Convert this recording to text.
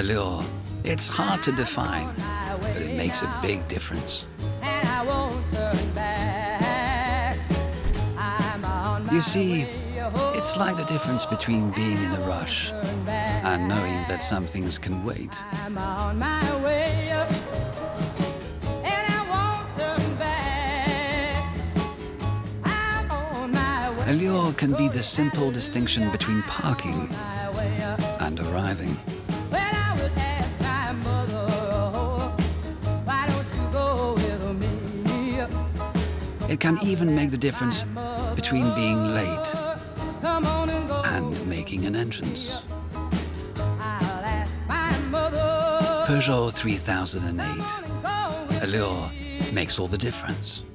Allure. It's hard to define, but it makes a big difference. You see, it's like the difference between being in a rush and knowing that some things can wait. Allure can be the simple distinction between parking and arriving. It can even make the difference between being late and making an entrance. Peugeot 3008. Allure makes all the difference.